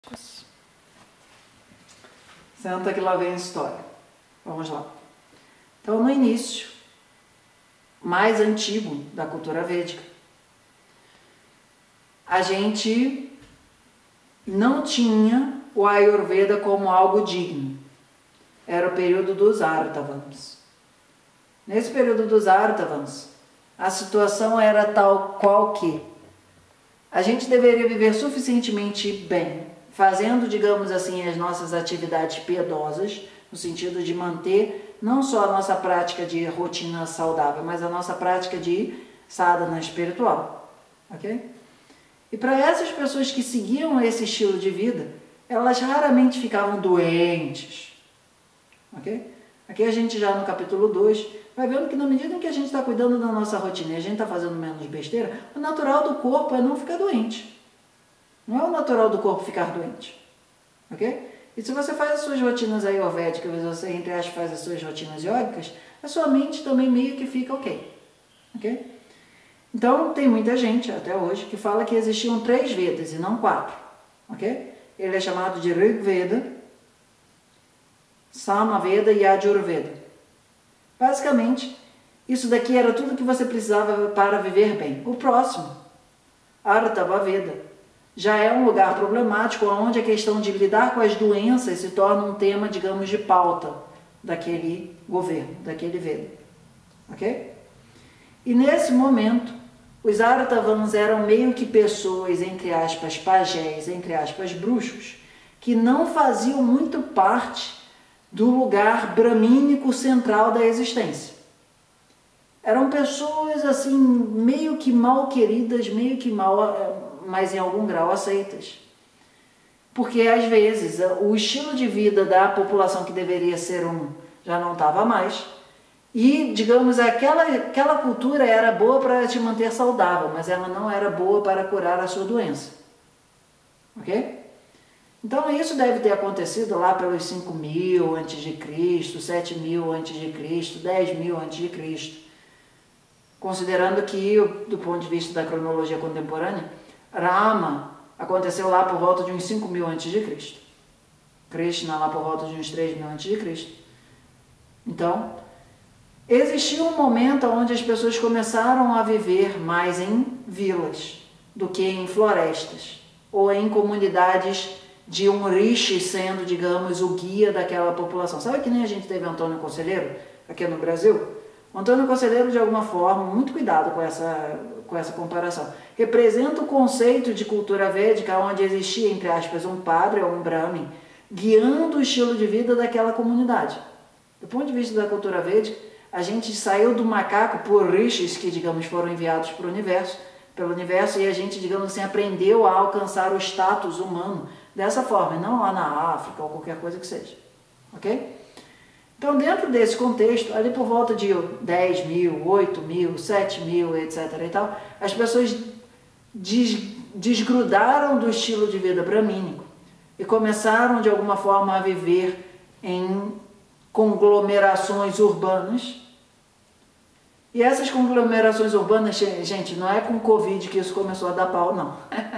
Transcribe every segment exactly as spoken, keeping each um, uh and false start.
Senta que lá vem a história. Vamos lá. Então, no início mais antigo da cultura védica, a gente não tinha o Ayurveda como algo digno. Era o período dos Artavans. Nesse período dos Artavans, a situação era tal qual que a gente deveria viver suficientemente bem, fazendo, digamos assim, as nossas atividades piedosas, no sentido de manter não só a nossa prática de rotina saudável, mas a nossa prática de sadhana espiritual, ok? E para essas pessoas que seguiam esse estilo de vida, elas raramente ficavam doentes, ok? Aqui a gente já no capítulo dois vai vendo que na medida em que a gente está cuidando da nossa rotina e a gente está fazendo menos besteira, o natural do corpo é não ficar doente. Não é o natural do corpo ficar doente, ok? E se você faz as suas rotinas ayurvédicas, você, entre aspas, faz as suas rotinas yógicas, a sua mente também meio que fica ok, ok? Então, tem muita gente, até hoje, que fala que existiam três Vedas e não quatro, ok? Ele é chamado de Rig Veda, Samaveda e Ajurveda. Basicamente, isso daqui era tudo que você precisava para viver bem. O próximo, Artava Veda, já é um lugar problemático onde a questão de lidar com as doenças se torna um tema, digamos, de pauta daquele governo, daquele Veda. Ok? E nesse momento, os Artavans eram meio que pessoas, entre aspas, pajés, entre aspas, bruxos, que não faziam muito parte do lugar bramínico central da existência. Eram pessoas, assim, meio que mal queridas, meio que mal, mas em algum grau aceitas. Porque, às vezes, o estilo de vida da população que deveria ser um, já não estava mais. E, digamos, aquela, aquela cultura era boa para te manter saudável, mas ela não era boa para curar a sua doença. Ok? Então, isso deve ter acontecido lá pelos cinco mil antes de Cristo, sete mil antes de Cristo, dez mil antes de Cristo. Considerando que, do ponto de vista da cronologia contemporânea, Rama aconteceu lá por volta de uns cinco mil antes de Cristo. Krishna lá por volta de uns três mil antes de Cristo. Então, existiu um momento onde as pessoas começaram a viver mais em vilas do que em florestas, ou em comunidades de um rishi sendo, digamos, o guia daquela população. Sabe que nem a gente teve Antônio Conselheiro aqui no Brasil? O Antônio Conselheiro, de alguma forma, muito cuidado com essa, com essa comparação, representa o conceito de cultura védica onde existia, entre aspas, um padre ou um brahmin guiando o estilo de vida daquela comunidade. Do ponto de vista da cultura védica, a gente saiu do macaco por rishis que, digamos, foram enviados para o universo, pelo universo, e a gente, digamos assim, aprendeu a alcançar o status humano dessa forma, não lá na África ou qualquer coisa que seja. Ok? Então, dentro desse contexto, ali por volta de dez mil, oito mil, sete mil, etcétera e tal, as pessoas des desgrudaram do estilo de vida bramínico e começaram, de alguma forma, a viver em conglomerações urbanas. E essas conglomerações urbanas, gente, não é com o Covid que isso começou a dar pau, não.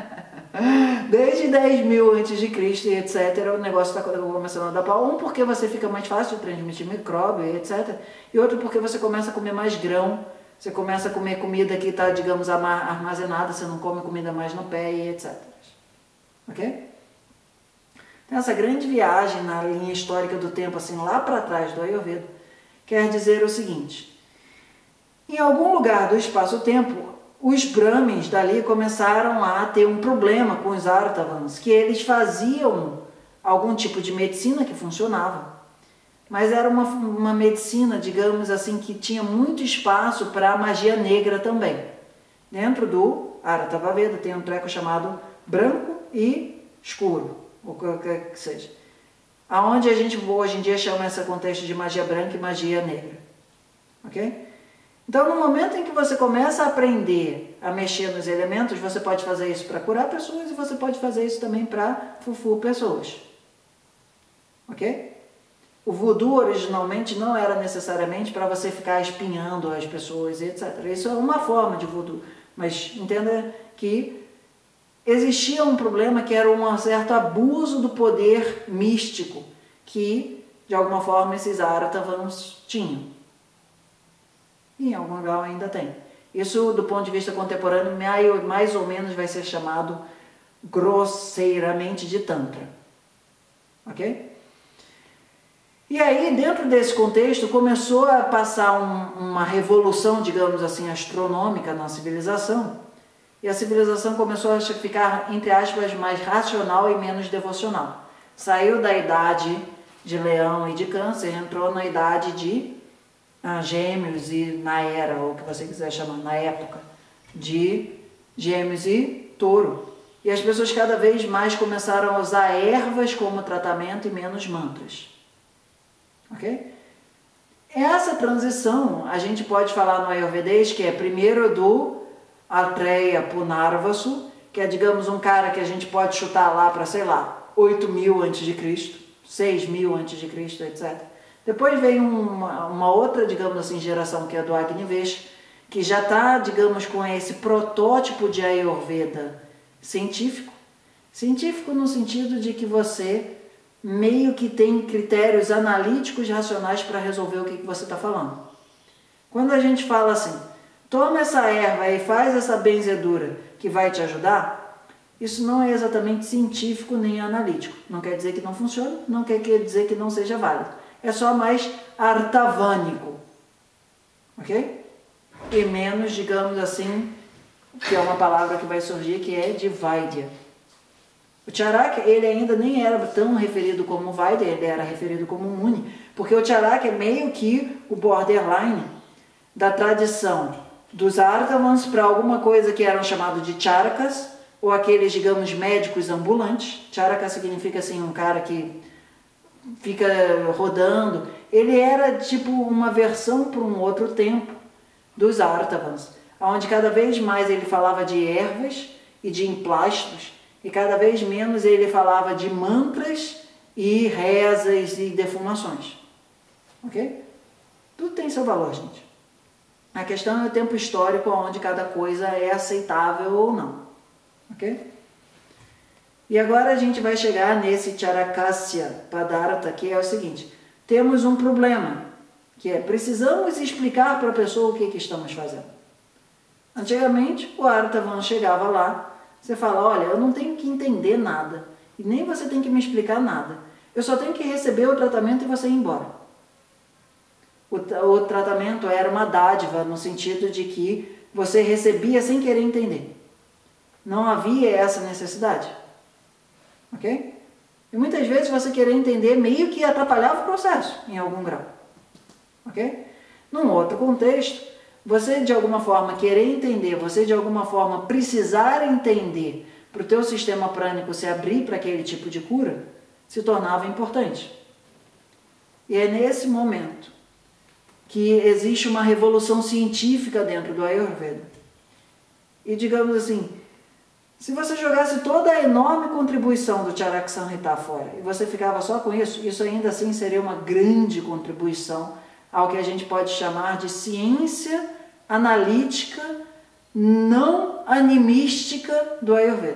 Desde dez mil antes de Cristo e etcétera, o negócio está começando a dar pau. Um, porque você fica mais fácil de transmitir micróbio e etcétera. E outro, porque você começa a comer mais grão, você começa a comer comida que está, digamos, armazenada, você não come comida mais no pé e etcétera. Ok? Então, essa grande viagem na linha histórica do tempo, assim, lá para trás do Ayurveda, quer dizer o seguinte: em algum lugar do espaço-tempo, os Brahmins dali começaram a ter um problema com os Artavans, que eles faziam algum tipo de medicina que funcionava, mas era uma, uma medicina, digamos assim, que tinha muito espaço para a magia negra também. Dentro do Artava Veda tem um treco chamado branco e escuro, ou qualquer que seja, aonde a gente hoje em dia chama esse contexto de magia branca e magia negra. Ok? Então, no momento em que você começa a aprender a mexer nos elementos, você pode fazer isso para curar pessoas e você pode fazer isso também para fufu pessoas. Ok? O voodoo originalmente não era necessariamente para você ficar espinhando as pessoas e etcétera. Isso é uma forma de voodoo, mas entenda que existia um problema que era um certo abuso do poder místico que, de alguma forma, esses Artavans tinham. E em algum grau ainda tem. Isso, do ponto de vista contemporâneo, mais ou menos vai ser chamado grosseiramente de Tantra. Ok? E aí, dentro desse contexto, começou a passar um, uma revolução, digamos assim, astronômica na civilização. E a civilização começou a ficar, entre aspas, mais racional e menos devocional. Saiu da idade de leão e de câncer, entrou na idade de ah, gêmeos e na era, ou o que você quiser chamar, na época, de gêmeos e touro. E as pessoas cada vez mais começaram a usar ervas como tratamento e menos mantras. Ok? Essa transição, a gente pode falar no Ayurvedês, que é primeiro do Atreya Punarvasu, que é, digamos, um cara que a gente pode chutar lá para, sei lá, oito mil antes de Cristo, seis mil antes de Cristo, etcétera. Depois vem uma, uma outra, digamos assim, geração, que é do Agnivesh, que já está, digamos, com esse protótipo de Ayurveda científico. Científico no sentido de que você meio que tem critérios analíticos racionais para resolver o que, que você está falando. Quando a gente fala assim, toma essa erva e faz essa benzedura que vai te ajudar, isso não é exatamente científico nem analítico. Não quer dizer que não funcione, não quer dizer que não seja válido. É só mais artavânico. Ok? E menos, digamos assim, que é uma palavra que vai surgir, que é de Vaidya. O Charaka, ele ainda nem era tão referido como Vaidya, ele era referido como Muni, porque o Charaka é meio que o borderline da tradição dos Artavans para alguma coisa que eram chamados de Charakas, ou aqueles, digamos, médicos ambulantes. Charaka significa, assim, um cara que fica rodando. Ele era, tipo, uma versão para um outro tempo dos Artavans, onde cada vez mais ele falava de ervas e de emplastos, e cada vez menos ele falava de mantras e rezas e defumações. Ok? Tudo tem seu valor, gente. A questão é o tempo histórico onde cada coisa é aceitável ou não. Ok? E agora a gente vai chegar nesse Charakasya Padartha, que é o seguinte. Temos um problema, que é precisamos explicar para a pessoa o que, que estamos fazendo. Antigamente, o Artavan chegava lá, você fala, olha, eu não tenho que entender nada, e nem você tem que me explicar nada. Eu só tenho que receber o tratamento e você ir embora. O, o tratamento era uma dádiva, no sentido de que você recebia sem querer entender. Não havia essa necessidade. Ok? E muitas vezes você querer entender meio que atrapalhava o processo, em algum grau. Ok? Num outro contexto, você de alguma forma querer entender, você de alguma forma precisar entender para o teu sistema prânico se abrir para aquele tipo de cura, se tornava importante. E é nesse momento que existe uma revolução científica dentro do Ayurveda. E digamos assim, se você jogasse toda a enorme contribuição do Charaka Samhita fora e você ficava só com isso, isso ainda assim seria uma grande contribuição ao que a gente pode chamar de ciência analítica não animística do Ayurveda.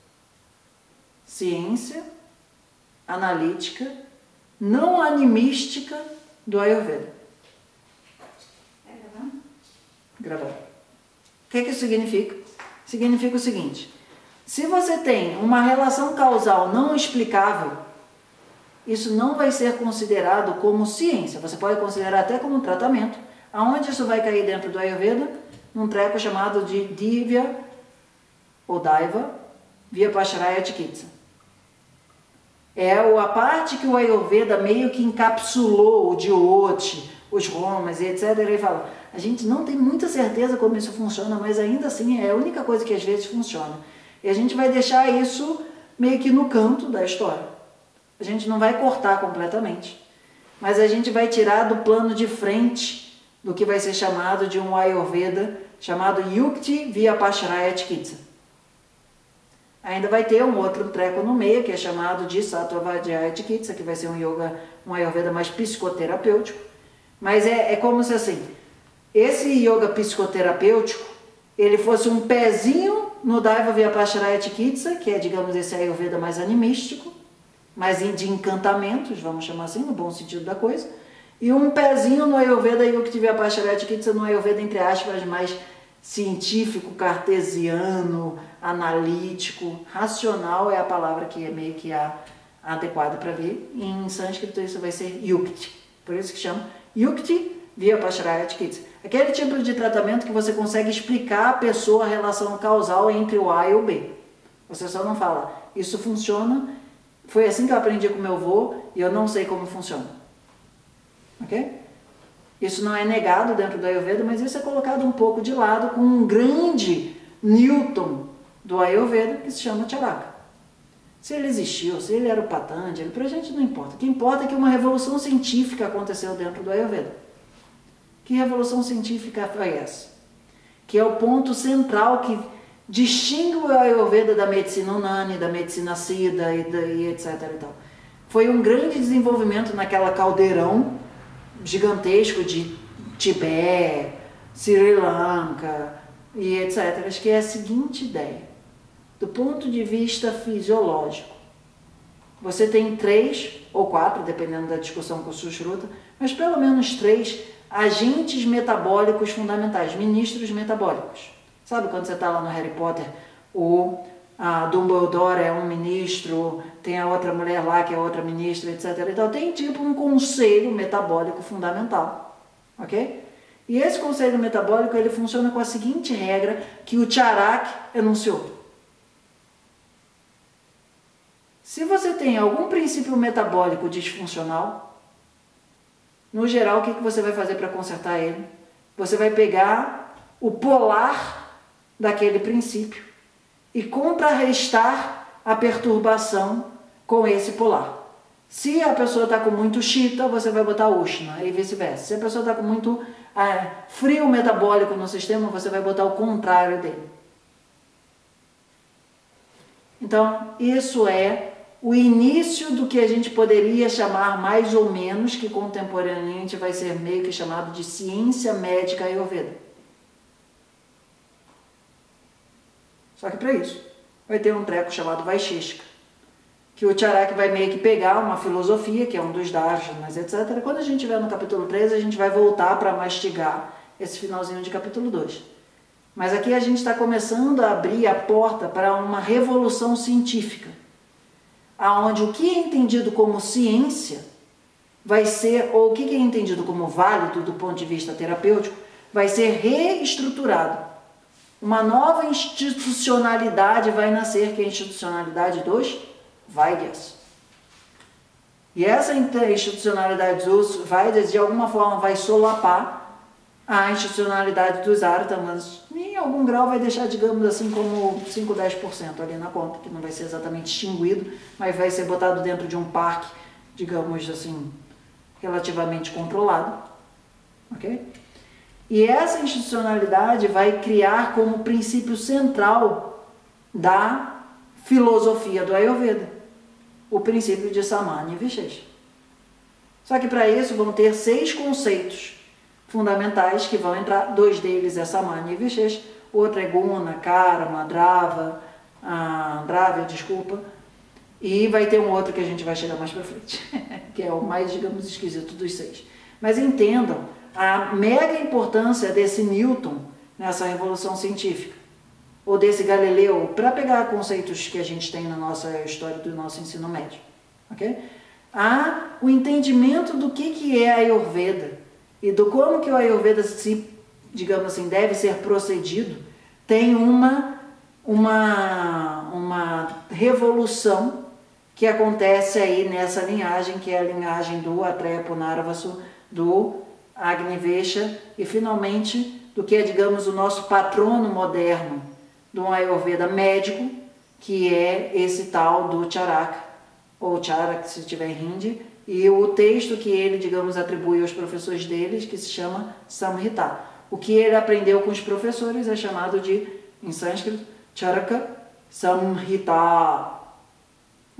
Ciência analítica não animística do Ayurveda. É gravando? Gravando. O que, que isso significa? Significa o seguinte, se você tem uma relação causal não explicável, isso não vai ser considerado como ciência. Você pode considerar até como um tratamento. Aonde isso vai cair dentro do Ayurveda? Num treco chamado de Divya ou Daiva Vyapashraya Chikitsa. É a parte que o Ayurveda meio que encapsulou o Jyoti, os Romas e etcétera. Ele fala, a gente não tem muita certeza como isso funciona, mas ainda assim é a única coisa que às vezes funciona. E a gente vai deixar isso meio que no canto da história. A gente não vai cortar completamente, mas a gente vai tirar do plano de frente do que vai ser chamado de um Ayurveda chamado Yukti Vyapashraya Chikitsa. Ainda vai ter um outro treco no meio que é chamado de Sattvavadhyaya Chikitsa, que vai ser um yoga, um Ayurveda mais psicoterapêutico, mas é, é como se assim, esse yoga psicoterapêutico ele fosse um pezinho no Daiva Vyapasharaya Chikitsa, que é, digamos, esse Ayurveda mais animístico, mais de encantamentos, vamos chamar assim, no bom sentido da coisa, e um pezinho no Ayurveda Yukti Vyapasharaya Chikitsa, no Ayurveda, entre aspas, mais científico, cartesiano, analítico, racional é a palavra que é meio que a adequada para ver. Em sânscrito isso vai ser Yukti, por isso que chama Yukti Vyapasharaya Chikitsa. Aquele tipo de tratamento que você consegue explicar à pessoa a relação causal entre o A e o B. Você só não fala, isso funciona, foi assim que eu aprendi com meu avô e eu não sei como funciona. Ok? Isso não é negado dentro do Ayurveda, mas isso é colocado um pouco de lado com um grande Newton do Ayurveda que se chama Charaka. Se ele existiu, se ele era o Patanjali, para a gente não importa. O que importa é que uma revolução científica aconteceu dentro do Ayurveda. Que revolução científica foi essa? Que é o ponto central que distingue o Ayurveda da medicina Unani, da medicina Siddha e, e etc. E tal. Foi um grande desenvolvimento naquela caldeirão gigantesco de Tibete, Sri Lanka e etcétera. Acho que é a seguinte ideia. Do ponto de vista fisiológico, você tem três ou quatro, dependendo da discussão com o Sushruta, mas pelo menos três agentes metabólicos fundamentais, ministros metabólicos. Sabe quando você está lá no Harry Potter, o a Dumbledore é um ministro, tem a outra mulher lá que é outra ministra, etcétera. Então tem tipo um conselho metabólico fundamental, ok? E esse conselho metabólico ele funciona com a seguinte regra que o Charaka enunciou. Se você tem algum princípio metabólico disfuncional, no geral, o que você vai fazer para consertar ele? Você vai pegar o polar daquele princípio e contrarrestar a perturbação com esse polar. Se a pessoa está com muito Shita, você vai botar Ushna e vice-versa. Se a pessoa está com muito ah, frio metabólico no sistema, você vai botar o contrário dele. Então, isso é o início do que a gente poderia chamar mais ou menos, que contemporaneamente vai ser meio que chamado de ciência médica Ayurveda. Só que para isso vai ter um treco chamado Vaisheshika, que o Charaka vai meio que pegar uma filosofia, que é um dos darshanas, etcétera. Quando a gente estiver no capítulo três, a gente vai voltar para mastigar esse finalzinho de capítulo dois. Mas aqui a gente está começando a abrir a porta para uma revolução científica, aonde o que é entendido como ciência vai ser, ou o que é entendido como válido do ponto de vista terapêutico, vai ser reestruturado. Uma nova institucionalidade vai nascer, que é a institucionalidade dos Vaidyas. E essa institucionalidade dos Vaidyas, de alguma forma, vai solapar a institucionalidade dos Artamas. Em algum grau vai deixar, digamos assim, como cinco, dez por cento ali na conta, que não vai ser exatamente extinguido, mas vai ser botado dentro de um parque, digamos assim, relativamente controlado. Ok? E essa institucionalidade vai criar como princípio central da filosofia do Ayurveda o princípio de Samanya e Vishesha. Só que para isso vão ter seis conceitos fundamentais que vão entrar. Dois deles é Samanya e Vishesha, o outro é Guna, Karma, Drava, ah, Dravya, desculpa, e vai ter um outro que a gente vai chegar mais para frente, que é o mais, digamos, esquisito dos seis. Mas entendam a mega importância desse Newton nessa revolução científica, ou desse Galileu, para pegar conceitos que a gente tem na nossa história do nosso ensino médio. Okay? Há o entendimento do que, que é a Ayurveda e do como que o Ayurveda, se, digamos assim, deve ser procedido, tem uma, uma, uma revolução que acontece aí nessa linhagem, que é a linhagem do Atreya Punarvasu, do Agnivesha e finalmente do que é, digamos, o nosso patrono moderno do Ayurveda médico, que é esse tal do Charaka, ou Charaka se tiver em Hindi, e o texto que ele, digamos, atribui aos professores deles, que se chama Samhita. O que ele aprendeu com os professores é chamado de, em sânscrito, Charaka Samhita. Ok?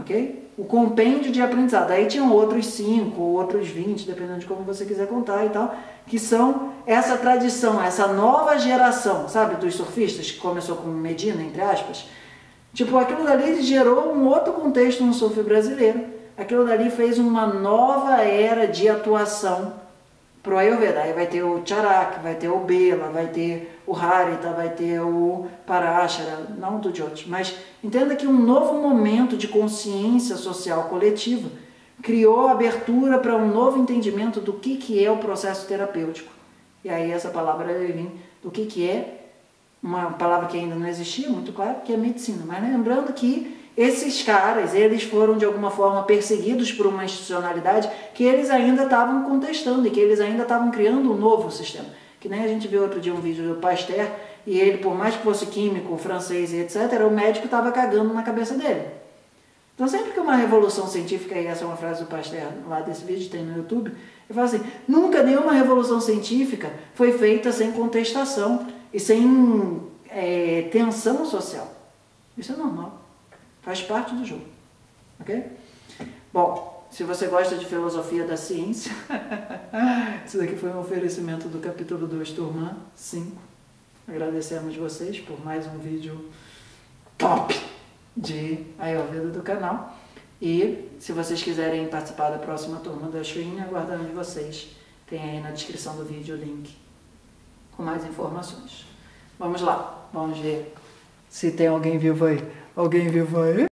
o compêndio de aprendizado. Aí tinham outros cinco, outros vinte, dependendo de como você quiser contar e tal, que são essa tradição, essa nova geração, sabe, dos surfistas, que começou com Medina, entre aspas. Tipo, aquilo dali gerou um outro contexto no surf brasileiro. Aquilo dali fez uma nova era de atuação pro Ayurveda. Aí vai ter o Charak, vai ter o Bela, vai ter o Harita, vai ter o Parashara, não do Jyoti, mas entenda que um novo momento de consciência social coletiva criou abertura para um novo entendimento do que, que é o processo terapêutico. E aí essa palavra vai vir do que, que é, uma palavra que ainda não existia, muito claro, que é medicina. Mas lembrando que esses caras, eles foram de alguma forma perseguidos por uma institucionalidade que eles ainda estavam contestando e que eles ainda estavam criando um novo sistema. Que nem a gente viu outro dia um vídeo do Pasteur e ele, por mais que fosse químico, francês e etcétera, o médico estava cagando na cabeça dele. Então sempre que uma revolução científica, e essa é uma frase do Pasteur lá desse vídeo, tem no YouTube, ele fala assim, nunca nenhuma revolução científica foi feita sem contestação e sem é, tensão social. Isso é normal. Faz parte do jogo, ok? Bom, se você gosta de filosofia da ciência, isso daqui foi um oferecimento do capítulo dois, turma cinco. Agradecemos vocês por mais um vídeo top de Ayurveda do canal. E se vocês quiserem participar da próxima turma da Shuin, aguardando de vocês. Tem aí na descrição do vídeo o link com mais informações. Vamos lá, vamos ver se tem alguém vivo aí. Alguém vivo aí?